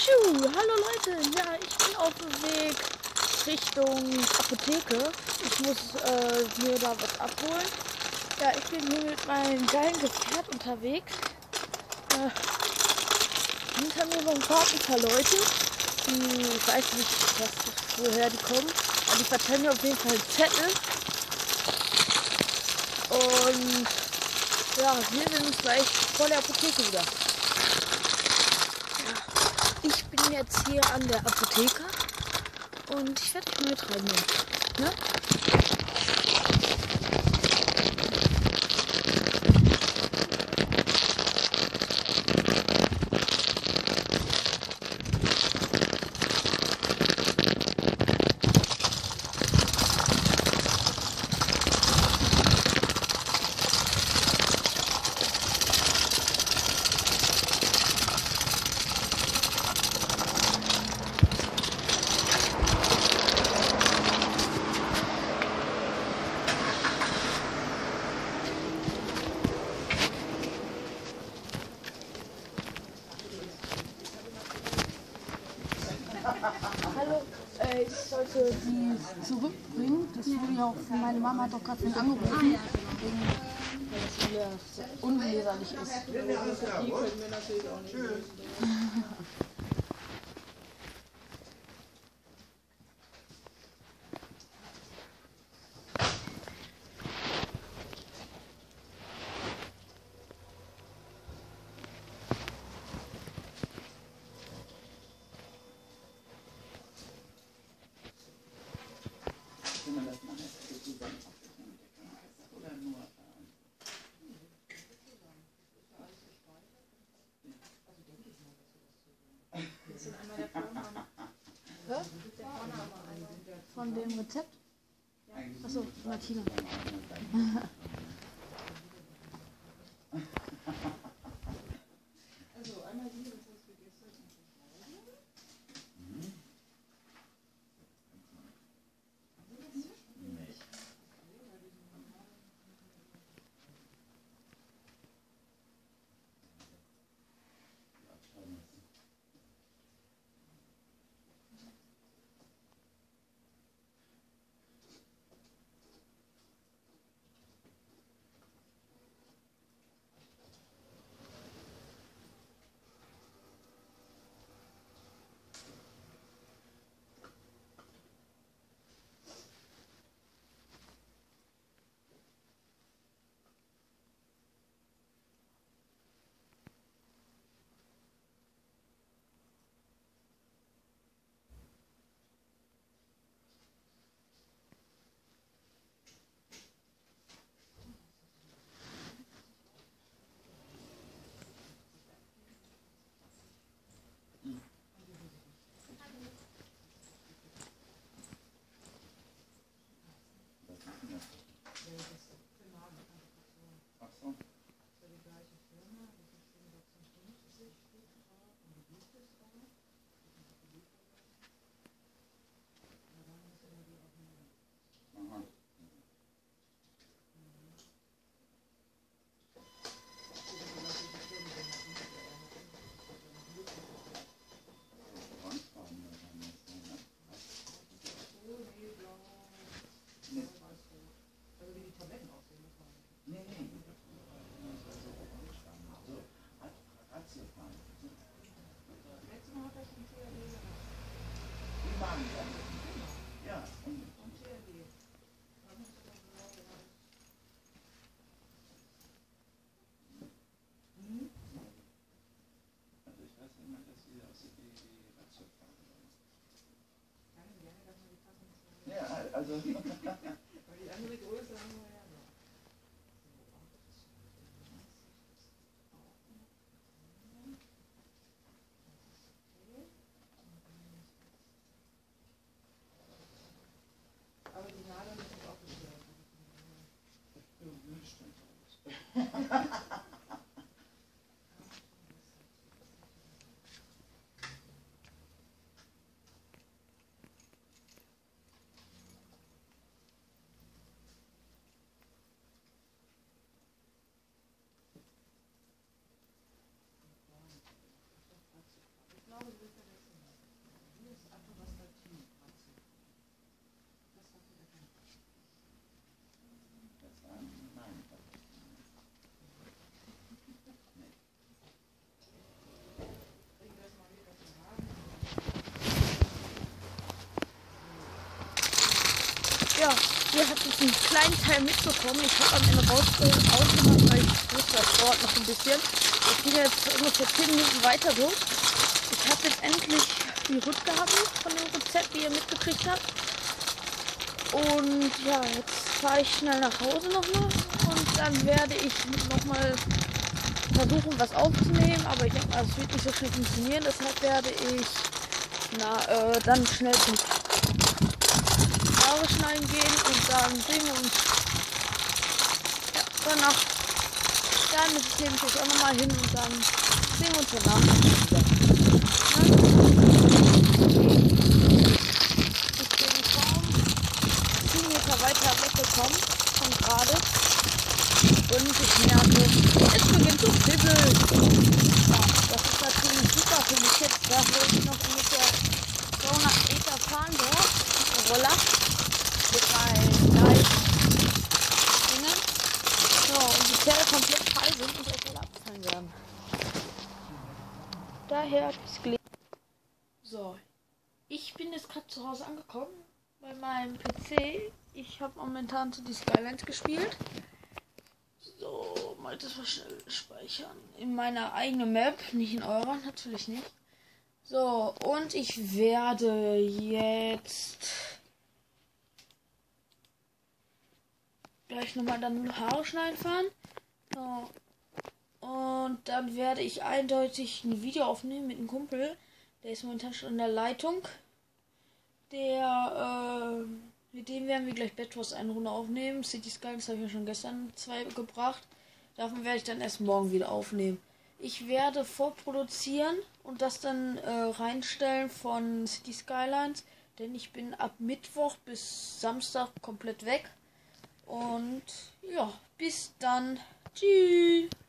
Hallo Leute, ja, ich bin auf dem Weg Richtung Apotheke. Ich muss mir da was abholen. Ja, ich bin hier mit meinem geilen Gefährt unterwegs. Hinter mir fahren ein paar Leute, die, ich weiß nicht, woher die kommen, aber die verteilen mir auf jeden Fall Zettel. Und ja, wir sehen uns gleich vor der Apotheke wieder. Ich bin jetzt hier an der Apotheke und ich werde euch mal mit reinnehmen. Ne? Hallo, ich sollte die zurückbringen. Das wurde ja auch von meiner Mama, hat doch gerade angerufen, wegen, weil das hier so unleserlich ist. Die können wir natürlich auch nicht lösen. Von dem Rezept? Achso, Martina. Also einmal hier, das hast du gestern Also. Aber die andere Größe haben wir ja noch. Aber die Nadel ist auch bestellt. ihr habt jetzt einen kleinen Teil mitbekommen. Ich habe am Ende ausgemacht, weil ich wusste, das dauert noch ein bisschen. Ich gehe jetzt ungefähr 10 Minuten weiter durch. Ich habe jetzt endlich die Rückgabe von dem Rezept, wie ihr mitgekriegt habt. Und ja, jetzt fahre ich schnell nach Hause nochmal und dann werde ich nochmal versuchen, was aufzunehmen. Aber ich denke, es wird nicht so viel funktionieren. Deshalb werde ich dann schnell zum Haare schneiden gehen und dann sehen wir uns danach. Dann nehme ich euch auch nochmal hin und dann sehen wir uns danach wieder. Ich bin kaum 10 Meter weiter weggekommen von gerade und ich merke, es beginnt zu frisseln. Ja, das ist natürlich super für mich jetzt, da wo ich noch ungefähr 200 Meter fahren werde. Roller mit meinen Dingen. So, und die Pferde komplett frei sind und gleich alle abfallen werden. Daher das Glück. So, ich bin jetzt gerade zu Hause angekommen bei meinem PC. Ich habe momentan so die Skylines gespielt. So, mal das mal schnell speichern. In meiner eigenen Map, nicht in eurer, natürlich nicht. So, und ich werde jetzt gleich nochmal dann Haare schneiden fahren. So. Und dann werde ich eindeutig ein Video aufnehmen mit einem Kumpel. Der ist momentan schon in der Leitung. Mit dem werden wir gleich Bed Wars eine Runde aufnehmen. City Skylines habe ich ja schon gestern 2 gebracht. Davon werde ich dann erst morgen wieder aufnehmen. Ich werde vorproduzieren und das dann reinstellen von City Skylines. Denn ich bin ab Mittwoch bis Samstag komplett weg. Und ja, bis dann. Tschüss.